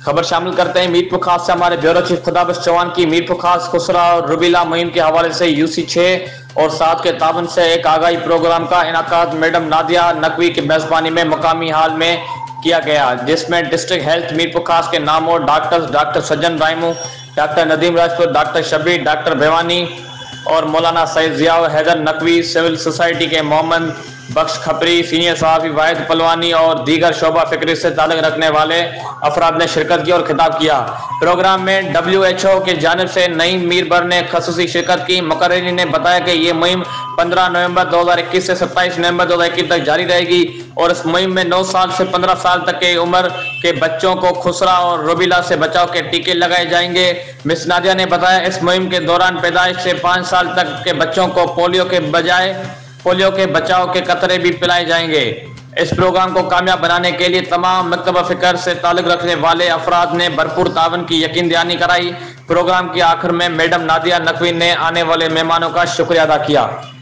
खबर शामिल करते हैं मीरपुर खास से हमारे ब्यूरो चीफ खुदाबख्श चौहान की। मीरपुर खास खुसरा और रुबीला मुहिम के हवाले से यूसी 6 और 7 के ताबन से एक आगाही प्रोग्राम का इनाकाद मैडम नादिया नकवी की मेजबानी में मकामी हाल में किया गया, जिसमें डिस्ट्रिक्ट हेल्थ मीरपुर खास के नामों doctor Sajjan Raimu, doctor Nadeem Rajput, doctor Shabir, doctor Bhewani और मौलाना सैयद जिया हैदर नकवी, सिविल सोसाइटी के मोहम्मद बख्श खपरी, सीनियर सहाफ़ी वाहिद पलवानी और दीगर शोबा फिक्री से ताल्लुक़ रखने वाले अफराद ने शिरकत की और खिताब किया। प्रोग्राम में WHO की जानिब से नईम मीरबर ने खसूसी शिरकत की। मुकर्रिरीन ने बताया कि ये मुहिम 15 नवंबर 2021 से 27 नवंबर 2021 तक जारी रहेगी और इस मुहिम में 9 साल से 15 साल तक की उम्र के बच्चों को खुसरा और रुबीला से बचाव के टीके लगाए जाएंगे। मिस नादिया ने बताया इस मुहिम के दौरान पैदाइश से 5 साल तक के बच्चों को पोलियो के बचाव के कतरे भी पिलाए जाएंगे। इस प्रोग्राम को कामयाब बनाने के लिए तमाम मकतबा फिक्र से ताल्लुक़ रखने वाले अफराद ने भरपूर तावन की यकीन दहानी कराई। प्रोग्राम के आखिर में मैडम नादिया नकवी ने आने वाले मेहमानों का शुक्रिया अदा किया।